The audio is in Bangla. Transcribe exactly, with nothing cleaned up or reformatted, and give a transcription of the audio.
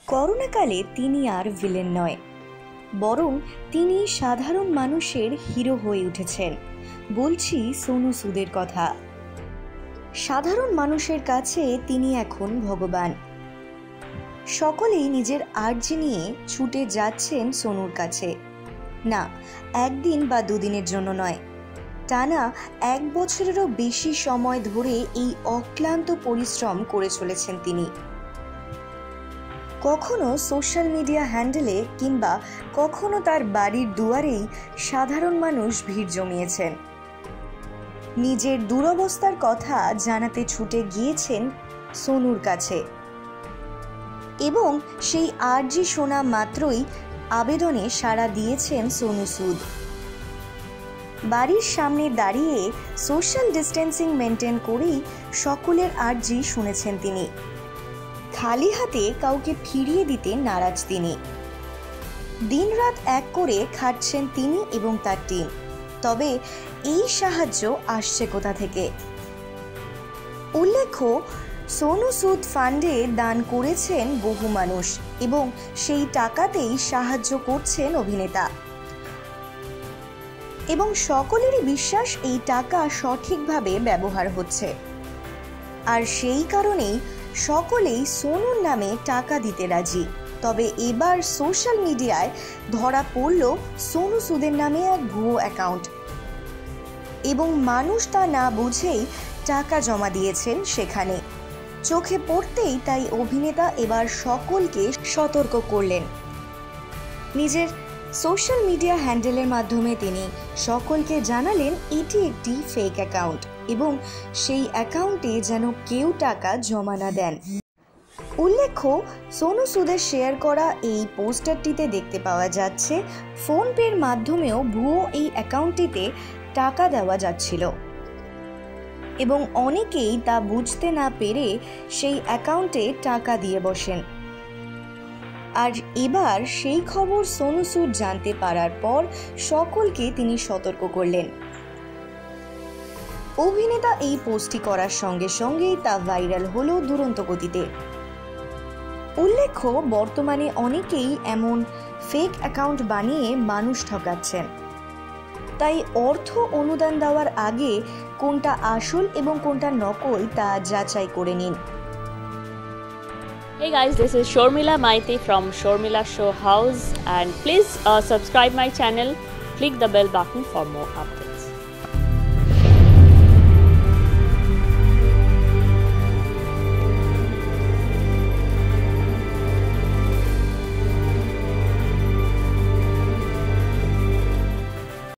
করোনাকালে তিনি আর ভিলেন নয়, বরং তিনি সাধারণ মানুষের হিরো হয়ে উঠেছেন। বলছি সোনু সুদের কথা। সাধারণ মানুষের কাছে তিনি এখন ভগবান। সকলেই নিজের আর্জি নিয়ে ছুটে যাচ্ছেন সোনুর কাছে। না, একদিন বা দুদিনের জন্য নয়, টানা এক বছরেরও বেশি সময় ধরে এই অক্লান্ত পরিশ্রম করে চলেছেন তিনি। কখনো সোশ্যাল মিডিয়া হ্যান্ডেলে কিংবা কখনো তার বাড়ির দুয়ারেই সাধারণ মানুষ ভিড় জমিয়েছেন। নিজের দুরবস্থার কথা জানাতে ছুটে গিয়েছেন সোনুর কাছে এবং সেই আর্জি শোনা মাত্রই আবেদনে সাড়া দিয়েছেন সোনু সুদ। বাড়ির সামনে দাঁড়িয়ে সোশ্যাল ডিস্টেন্সিং মেনটেন করেই সকলের আর্জি শুনেছেন তিনি। খালি হাতে কাউকে ফিরিয়ে দিতে নারাজ তিনি। দিনরাত এক করে খাটছেন তিনি এবং তার টিম। তবে এই সাহায্য আসছে কোথা থেকে? উল্লেখ্য, সোনু সুদ ফান্ডে দান করেছেন বহু মানুষ এবং সেই টাকাতেই সাহায্য করছেন অভিনেতা এবং সকলেরই বিশ্বাস এই টাকা সঠিকভাবে ব্যবহার হচ্ছে। আর সেই কারণেই সকলেই সোনুর নামে টাকা দিতে রাজি। তবে এবার সোশ্যাল মিডিয়ায় ধরা পড়ল সোনু সুদের নামে এক ভুয়ো অ্যাকাউন্ট এবং মানুষ তা না বুঝেই টাকা জমা দিয়েছেন সেখানে। চোখে পড়তেই তাই অভিনেতা এবার সকলকে সতর্ক করলেন। নিজের সোশ্যাল মিডিয়া হ্যান্ডেলের মাধ্যমে তিনি সকলকে জানালেন এটি একটি ফেক অ্যাকাউন্ট এবং সেই অ্যাকাউন্টে যেন কেউ টাকা জমা না দেন। উল্লেখ্য, সোনু সুদের শেয়ার করা এই পোস্টারটিতে দেখতে পাওয়া যাচ্ছে ফোনপের মাধ্যমেও ভুয়ো এই অ্যাকাউন্টটিতে টাকা দেওয়া যাচ্ছিল এবং অনেকেই তা বুঝতে না পেরে সেই অ্যাকাউন্টে টাকা দিয়ে বসেন। আর এবার সেই খবর সোনু সুদ জানতে পারার পর সকলকে তিনি সতর্ক করলেন। অভিনেতা এই পোস্টটি করার সঙ্গে সঙ্গেই তা ভাইরাল হলো দুরন্ত গতিতে। উল্লেখ্য, বর্তমানে অনেকেই এমন ফেক অ্যাকাউন্ট বানিয়ে মানুষ ঠকাচ্ছেন। তাই অর্থ অনুদান দেওয়ার আগে কোনটা আসল এবং কোনটা নকল তা যাচাই করে নিন। Hey guys, this is Shormila Maite from Shormila Show House and please uh, subscribe my channel, click the bell button for more updates.